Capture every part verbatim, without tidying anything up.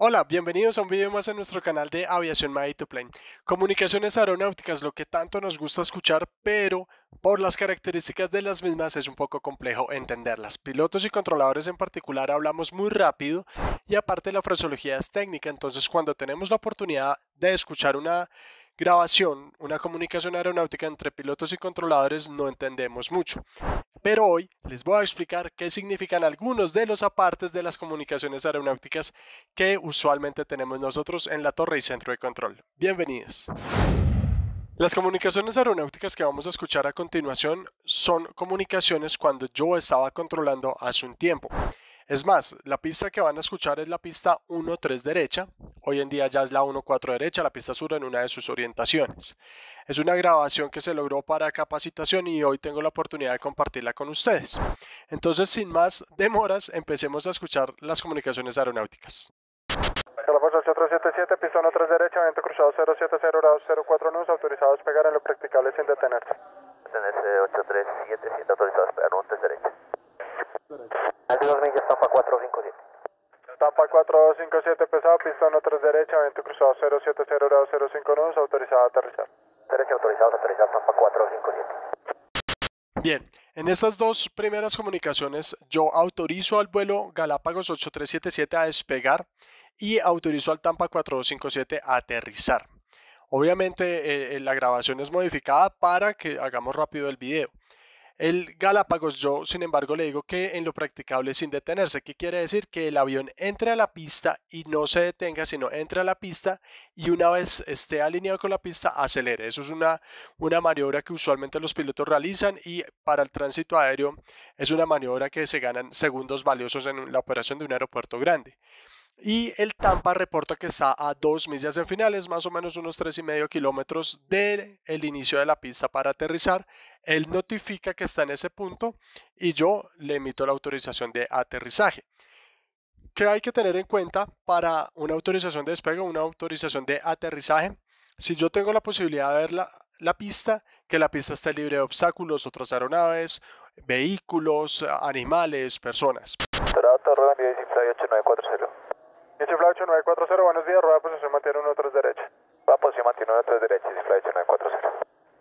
Hola, bienvenidos a un video más en nuestro canal de Aviación Made to Plane. Comunicaciones aeronáuticas, lo que tanto nos gusta escuchar, pero por las características de las mismas es un poco complejo entenderlas. Pilotos y controladores en particular hablamos muy rápido y aparte la fraseología es técnica, entonces cuando tenemos la oportunidad de escuchar una grabación, una comunicación aeronáutica entre pilotos y controladores no entendemos mucho. Pero hoy les voy a explicar qué significan algunos de los apartes de las comunicaciones aeronáuticas que usualmente tenemos nosotros en la torre y centro de control. Bienvenidos. Las comunicaciones aeronáuticas que vamos a escuchar a continuación son comunicaciones cuando yo estaba controlando hace un tiempo. Es más, la pista que van a escuchar es la pista uno tres derecha. Hoy en día ya es la uno cuatro derecha, la pista sur en una de sus orientaciones. Es una grabación que se logró para capacitación y hoy tengo la oportunidad de compartirla con ustedes. Entonces, sin más demoras, empecemos a escuchar las comunicaciones aeronáuticas. Galapagos ocho tres siete siete, pista uno tres derecha, viento cruzado cero siete cero grados cero cuatro nudos, autorizados a despegar en lo practicable sin detenerse. Detenerse ocho tres siete siete, autorizados a despegar uno tres derecha. Altitud dos millas, Tampa cuatro cinco siete. Tampa cuatro cinco siete pesado, pista uno tres derecha, viento cruzado cero siete cero grados cero cinco nudos, autorizado a aterrizar. Derecha, autorizados a aterrizar, Tampa cuatro cinco siete. Bien, en estas dos primeras comunicaciones yo autorizo al vuelo Galápagos ocho tres siete siete a despegar y autorizo al Tampa cuatro dos cinco siete a aterrizar. Obviamente eh, la grabación es modificada para que hagamos rápido el video. El Galápagos yo sin embargo le digo que en lo practicable sin detenerse. ¿Qué quiere decir? Que el avión entre a la pista y no se detenga, sino entre a la pista y una vez esté alineado con la pista acelere. Eso es una, una maniobra que usualmente los pilotos realizan y para el tránsito aéreo es una maniobra que se ganan segundos valiosos en la operación de un aeropuerto grande. Y el Tampa reporta que está a dos millas en finales, más o menos unos tres y medio kilómetros del inicio de la pista para aterrizar. Él notifica que está en ese punto y yo le emito la autorización de aterrizaje. ¿Qué hay que tener en cuenta para una autorización de despegue o una autorización de aterrizaje? Si yo tengo la posibilidad de ver la, la pista, que la pista esté libre de obstáculos, otras aeronaves, vehículos, animales, personas. Dorado Torre, buen día, Easyfly ocho nueve cuatro cero. Easyfly ocho nueve cuatro cero, buenos días, rueda de posición mantiene uno tres derecha. Va a posición mantiene uno tres derecha, Easyfly ocho nueve cuatro cero.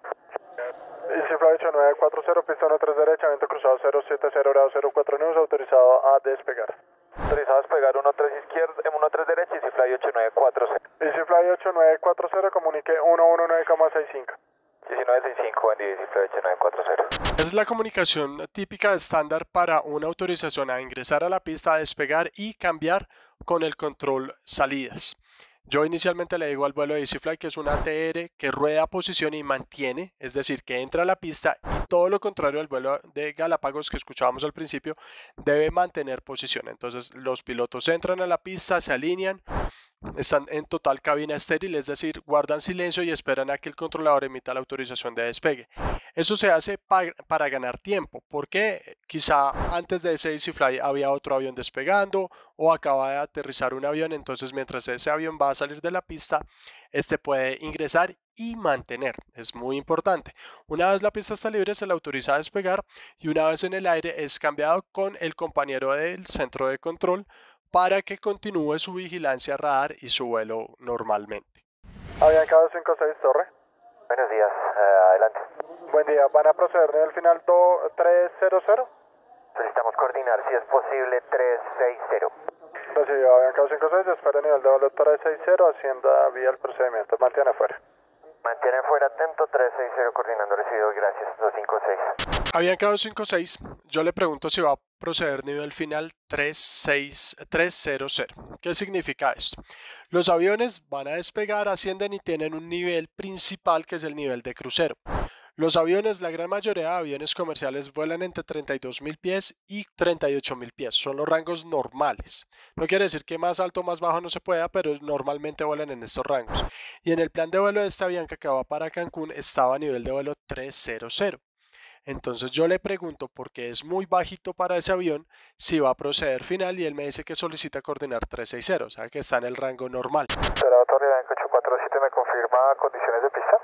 Easyfly ocho nueve cuatro cero, pista uno tres derecha, viento cruzado cero siete cero grados cero cuatro nudos, autorizado a despegar. Autorizado a despegar uno tres izquierda, uno tres derecha, Easyfly ocho nueve cuatro cero. Easyfly ocho nueve cuatro cero, comunique uno uno nueve coma sesenta y cinco. diecinueve sesenta y cinco, buen día, Easyfly ocho nueve cuatro cero. Es la comunicación típica estándar para una autorización a ingresar a la pista, a despegar y cambiar con el control salidas. Yo inicialmente le digo al vuelo de Easyfly que es un A T R que rueda a posición y mantiene, es decir, que entra a la pista y todo lo contrario al vuelo de Galápagos que escuchábamos al principio, debe mantener posición. Entonces los pilotos entran a la pista, se alinean, están en total cabina estéril, es decir, guardan silencio y esperan a que el controlador emita la autorización de despegue. Eso se hace pa para ganar tiempo, porque quizá antes de ese Easyfly había otro avión despegando o acaba de aterrizar un avión, entonces mientras ese avión va a salir de la pista, este puede ingresar y mantener. Es muy importante. Una vez la pista está libre, se le autoriza a despegar y una vez en el aire es cambiado con el compañero del centro de control para que continúe su vigilancia radar y su vuelo normalmente. Avianca dos cinco seis, torre. Buenos días, uh, adelante. Buen día, ¿van a proceder en el final tres cero cero? Solicitamos coordinar, si es posible, tres seis cero. Recibido, Avianca dos cinco seis, espera nivel de vuelo tres seis cero, Hacienda vía el procedimiento, mantiene afuera. Mantiene fuera atento, tres seis cero, coordinando recibido, gracias, dos cinco seis. Avianca dos cinco seis, yo le pregunto si va a proceder nivel final tres seis tres cero cero. ¿Qué significa esto? Los aviones van a despegar, ascienden y tienen un nivel principal que es el nivel de crucero. Los aviones, la gran mayoría de aviones comerciales vuelan entre treinta y dos mil pies y treinta y ocho mil pies. Son los rangos normales. No quiere decir que más alto o más bajo no se pueda, pero normalmente vuelan en estos rangos. Y en el plan de vuelo de esta Avianca que va para Cancún estaba a nivel de vuelo tres cero cero. Entonces yo le pregunto, porque es muy bajito para ese avión, si va a proceder final y él me dice que solicita coordinar tres seis cero, o sea que está en el rango normal. Dorado Torre, Avianca ocho cuatro siete, ¿me confirma condiciones de pista?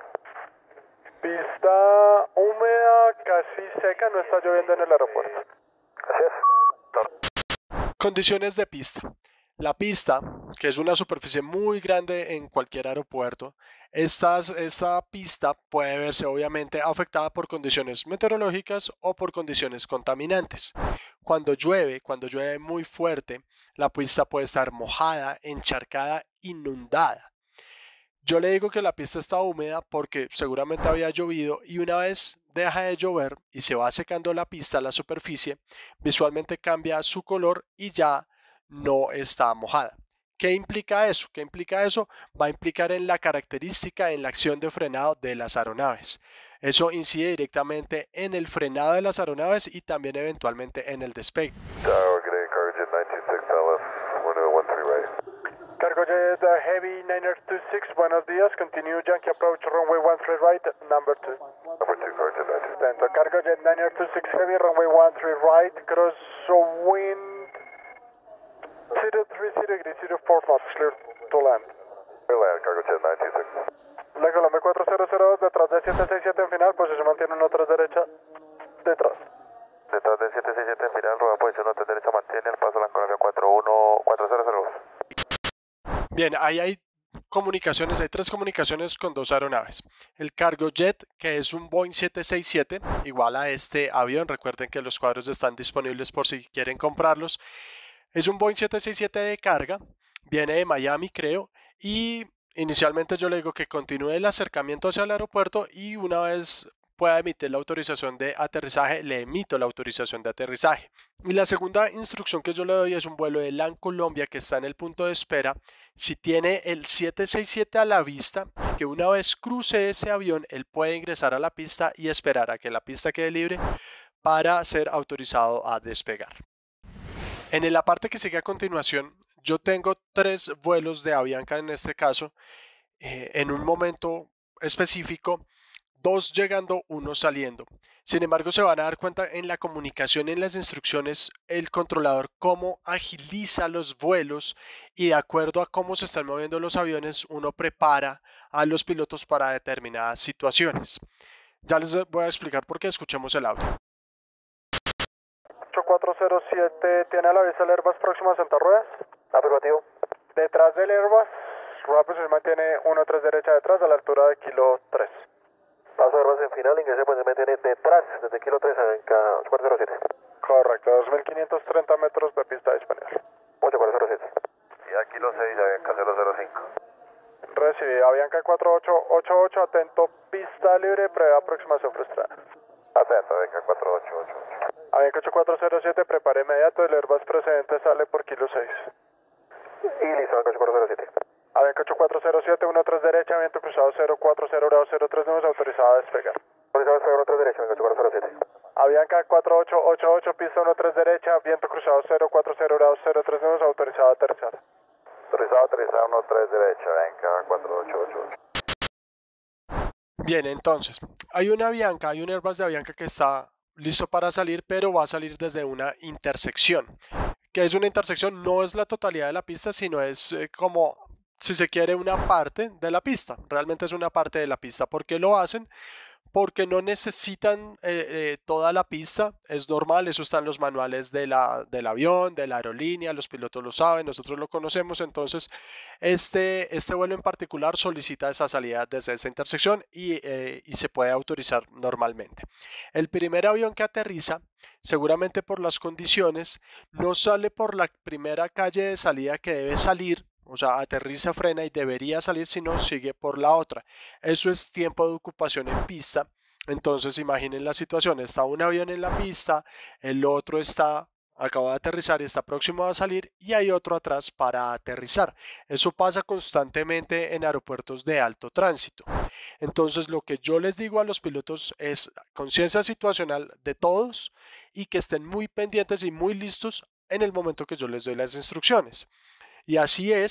Pista húmeda, casi seca, no está lloviendo en el aeropuerto. Gracias. Condiciones de pista. La pista, que es una superficie muy grande en cualquier aeropuerto, estas- esta pista puede verse obviamente afectada por condiciones meteorológicas o por condiciones contaminantes. Cuando llueve, cuando llueve muy fuerte, la pista puede estar mojada, encharcada, inundada. Yo le digo que la pista está húmeda porque seguramente había llovido y una vez deja de llover y se va secando la pista, la superficie, visualmente cambia su color y ya no está mojada. ¿Qué implica eso? ¿Qué implica eso? Va a implicar en la característica, en la acción de frenado de las aeronaves. Eso incide directamente en el frenado de las aeronaves y también eventualmente en el despegue. Tower, good day, Cargo Jet nine two six, L F, one oh one three right. Cargojet uh, Heavy nine two six, buenos días. Continue Yankee approach runway one three right, number two. Number two, Cargo Jet nine two six. Atento, Cargojet nine two six Heavy, runway one three right, cross wind zero three zero degree, zero four knots, clear to land. Clear land, Cargo Jet nine two six. La Colombia cuatro cero cero dos, detrás de siete seis siete en final, posición mantiene uno tres derecha, detrás. Detrás de siete seis siete en final, rueda posición uno tres derecha, mantiene el paso a la Colombia cuatro uno cuatro cero cero dos. Bien, ahí hay comunicaciones, hay tres comunicaciones con dos aeronaves. El Cargo Jet, que es un Boeing siete seis siete, igual a este avión, recuerden que los cuadros están disponibles por si quieren comprarlos. Es un Boeing siete seis siete de carga, viene de Miami creo, y inicialmente yo le digo que continúe el acercamiento hacia el aeropuerto y una vez pueda emitir la autorización de aterrizaje, le emito la autorización de aterrizaje. Y la segunda instrucción que yo le doy es un vuelo de LAN Colombia que está en el punto de espera. Si tiene el siete seis siete a la vista, que una vez cruce ese avión, él puede ingresar a la pista y esperar a que la pista quede libre para ser autorizado a despegar. En la parte que sigue a continuación, yo tengo tres vuelos de Avianca en este caso, eh, en un momento específico, dos llegando, uno saliendo. Sin embargo, se van a dar cuenta en la comunicación, en las instrucciones, el controlador cómo agiliza los vuelos y de acuerdo a cómo se están moviendo los aviones, uno prepara a los pilotos para determinadas situaciones. Ya les voy a explicar por qué, escuchemos el audio. ocho cuatro cero siete, ¿tiene a la vista el Airbus próximo a Santa Ruedas? Afirmativo. Detrás del Airbus, rueda posición mantiene uno tres derecha detrás a la altura de kilo tres. Paso Airbus en final, ingrese pues se mantiene detrás, desde kilo tres a ocho cuatro cero siete. Correcto, dos mil quinientos treinta metros de pista disponible. ocho cuatro cero siete. Y a kilo seis, Avianca cero cero cinco. Recibido, Avianca cuatro ocho ocho ocho, atento, pista libre, prevé aproximación frustrada. Atento, Avianca cuatro ocho ocho ocho. Avianca ocho cuatro cero siete, prepare inmediato, el Airbus precedente sale por kilo seis. Y listo, Avianca ocho cuatro cero siete. Avianca ocho cuatro cero siete, uno tres derecha, viento cruzado cero cuatro cero grados cero tres nudos, autorizado a despegar. Autorizado a despegar uno tres derecha, Avianca ocho cuatro cero siete. Avianca cuatro ocho ocho ocho, pista uno tres derecha, viento cruzado cero cuatro cero grados cero tres nudos, autorizado a aterrizar. Autorizado a aterrizar uno tres derecha, Avianca cuatro ocho ocho ocho. Bien, entonces, hay una Avianca, hay un Airbus de Avianca que está listo para salir, pero va a salir desde una intersección. ¿Qué es una intersección? No es la totalidad de la pista, sino es eh, como, si se quiere, una parte de la pista. Realmente es una parte de la pista. ¿Por qué lo hacen? Porque no necesitan eh, eh, toda la pista, es normal, eso está en los manuales de la, del avión, de la aerolínea, los pilotos lo saben, nosotros lo conocemos, entonces este, este vuelo en particular solicita esa salida desde esa intersección y, eh, y se puede autorizar normalmente. El primer avión que aterriza, seguramente por las condiciones, no sale por la primera calle de salida que debe salir, o sea, aterriza, frena y debería salir, si no, sigue por la otra. Eso es tiempo de ocupación en pista. Entonces, imaginen la situación. Está un avión en la pista, el otro está, acaba de aterrizar y está próximo a salir y hay otro atrás para aterrizar. Eso pasa constantemente en aeropuertos de alto tránsito. Entonces, lo que yo les digo a los pilotos es conciencia situacional de todos y que estén muy pendientes y muy listos en el momento que yo les doy las instrucciones. Y así es,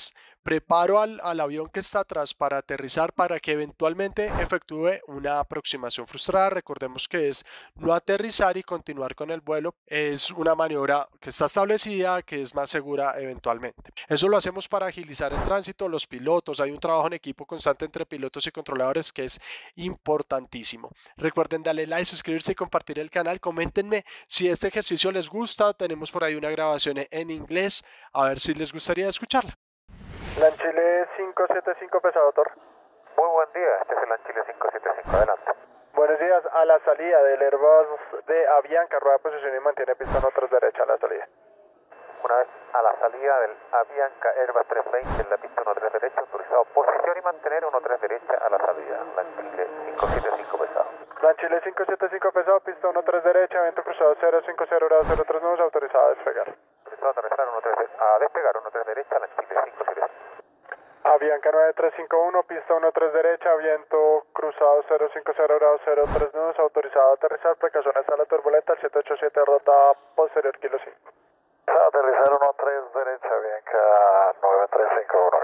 preparo al, al avión que está atrás para aterrizar para que eventualmente efectúe una aproximación frustrada. Recordemos que es no aterrizar y continuar con el vuelo. Es una maniobra que está establecida, que es más segura eventualmente. Eso lo hacemos para agilizar el tránsito. Los pilotos, hay un trabajo en equipo constante entre pilotos y controladores que es importantísimo. Recuerden darle like, suscribirse y compartir el canal. Coméntenme si este ejercicio les gusta. Tenemos por ahí una grabación en inglés, a ver si les gustaría escucharla. Lanchile cinco siete cinco pesado, Tor. Muy buen día, este es el Lanchile cinco siete cinco, adelante. Buenos días, a la salida del Airbus de Avianca, rueda de posición y mantiene pistón otros derecha a la salida. Una vez a la salida del Avianca Airbus trescientos veinte en la pista uno tres derecha, autorizado posición y mantener uno tres derecha a la salida. Lanchile cinco siete cinco pesado. Lanchile cinco siete cinco pesado, pista uno tres derecha, viento cruzado cero cinco cero grados cero tres nudos, autorizado a despegar. Autorizado a aterrizar uno tres a despegar uno tres derecha, Lanchile cinco siete cinco. Avianca nueve tres cinco uno, pista uno tres derecha, viento cruzado cero cinco cero grados cero tres nudos, autorizado a aterrizar, precauciones a la turbulenta, el siete ocho siete, rota posterior, kilo cinco. Aterrizar uno tres derecha, Avianca nueve tres cinco uno,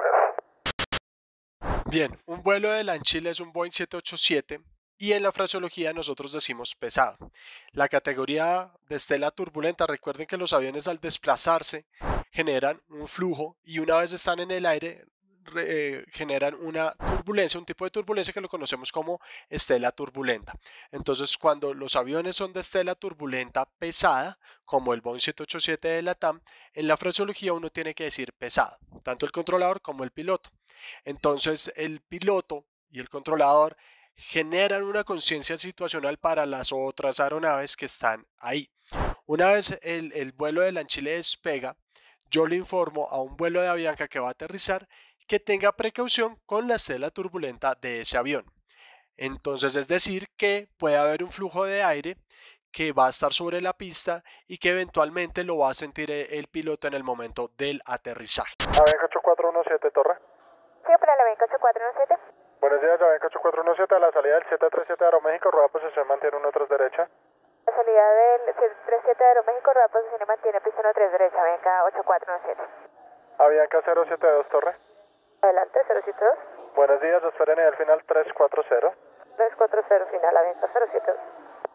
gracias. Bien, un vuelo de Lanchile es un Boeing siete ocho siete y en la fraseología nosotros decimos pesado. La categoría de estela turbulenta, recuerden que los aviones al desplazarse generan un flujo y una vez están en el aire Eh, generan una turbulencia, un tipo de turbulencia que lo conocemos como estela turbulenta. Entonces, cuando los aviones son de estela turbulenta pesada, como el Boeing siete ocho siete de LATAM, en la fraseología uno tiene que decir pesado, tanto el controlador como el piloto. Entonces, el piloto y el controlador generan una conciencia situacional para las otras aeronaves que están ahí. Una vez el, el vuelo de Lanchile despega, yo le informo a un vuelo de Avianca que va a aterrizar que tenga precaución con la estela turbulenta de ese avión. Entonces, es decir, que puede haber un flujo de aire que va a estar sobre la pista y que eventualmente lo va a sentir el piloto en el momento del aterrizaje. Avianca ocho cuatro uno siete, Torre. Sí, para la Avianca ocho cuatro uno siete. Buenos días, Avianca ocho cuatro uno siete, a la salida del siete tres siete de Aeroméxico, rueda de posición mantiene uno tres derecha. La salida del siete tres siete de Aeroméxico, rueda de posición y mantiene pista uno tres derecha, Avianca ocho cuatro uno siete. Avianca cero siete dos, Torre. Adelante, cero siete dos. Buenos días, esperen en el final tres cuatro cero. tres cuatro cero, final, Avianca cero siete dos.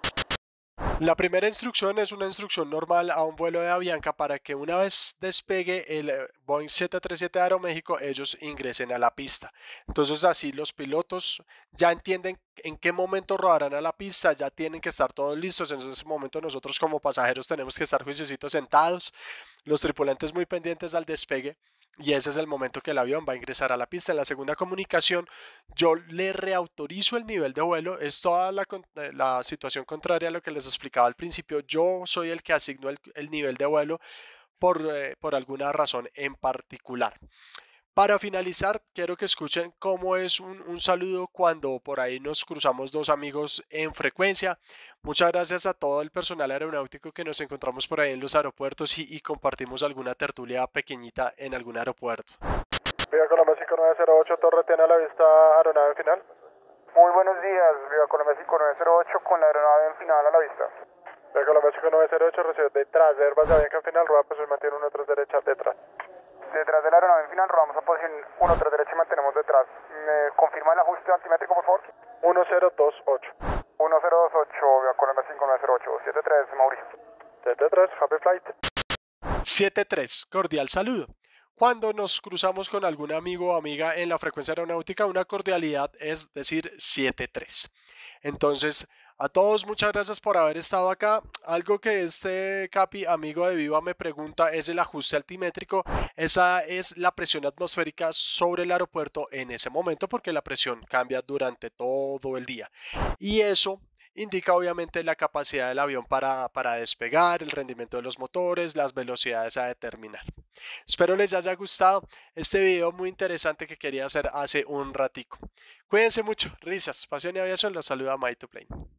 La primera instrucción es una instrucción normal a un vuelo de Avianca para que una vez despegue el Boeing siete tres siete de Aeroméxico, ellos ingresen a la pista. Entonces así los pilotos ya entienden en qué momento rodarán a la pista, ya tienen que estar todos listos. En ese momento nosotros como pasajeros tenemos que estar juiciositos sentados, los tripulantes muy pendientes al despegue. Y ese es el momento que el avión va a ingresar a la pista. En la segunda comunicación, yo le reautorizo el nivel de vuelo. Es toda la, la situación contraria a lo que les explicaba al principio. Yo soy el que asigno el, el nivel de vuelo por, eh, por alguna razón en particular. Para finalizar, quiero que escuchen cómo es un, un saludo cuando por ahí nos cruzamos dos amigos en frecuencia. Muchas gracias a todo el personal aeronáutico que nos encontramos por ahí en los aeropuertos y, y compartimos alguna tertulia pequeñita en algún aeropuerto. Viva Colombia cinco nueve cero ocho, Torre, ¿tiene a la vista aeronave final? Muy buenos días, Viva Colombia cinco nueve cero ocho con la aeronave en final a la vista. Viva Colombia cinco nueve cero ocho, recibe detrás de Airbus de Avianca en final, rueda pues mantiene uno tres derecha detrás. Detrás de la aeronave en final, rodamos a posición uno tres derecha y mantenemos detrás. ¿Me confirma el ajuste altimétrico, por favor? uno cero dos ocho. uno cero dos ocho, Viva Colombia cinco nueve cero ocho, siete tres, Mauricio. siete tres, happy flight. siete tres, cordial saludo. Cuando nos cruzamos con algún amigo o amiga en la frecuencia aeronáutica, una cordialidad es decir siete tres. Entonces, a todos muchas gracias por haber estado acá. Algo que este Capi, amigo de Viva, me pregunta es el ajuste altimétrico. Esa es la presión atmosférica sobre el aeropuerto en ese momento, porque la presión cambia durante todo el día. Y eso indica obviamente la capacidad del avión para, para despegar, el rendimiento de los motores, las velocidades a determinar. Espero les haya gustado este video muy interesante que quería hacer hace un ratico. Cuídense mucho, risas, pasión y aviación, los saluda Maito Plane.